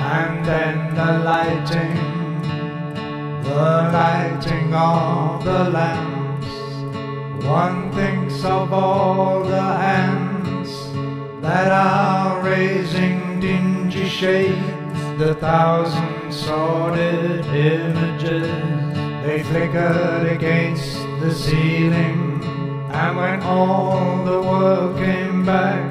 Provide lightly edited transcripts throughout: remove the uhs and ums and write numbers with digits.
and then the lighting of the lamps. One thinks of all the hands that are raising dingy shades, the thousand sordid images. They flickered against the ceiling, and when all the world came back,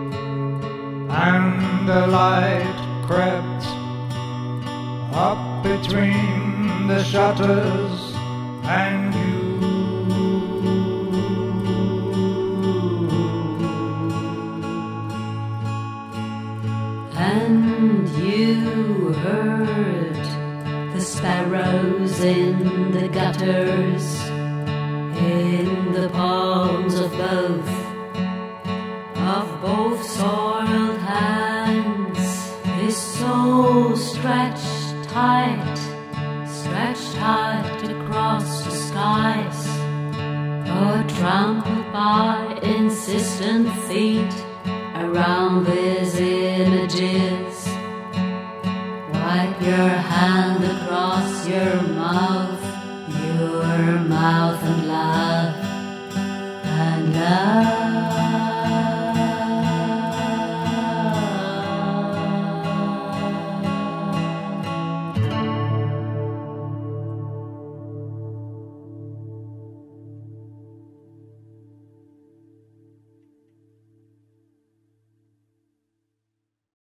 and the light crept up between the shutters and you. And you heard the sparrows in the gutters, in the palms of both soiled hands. His soul stretched tight across the skies, or trampled by insistent feet around these images. Wipe your hand across your mouth and laugh, and love.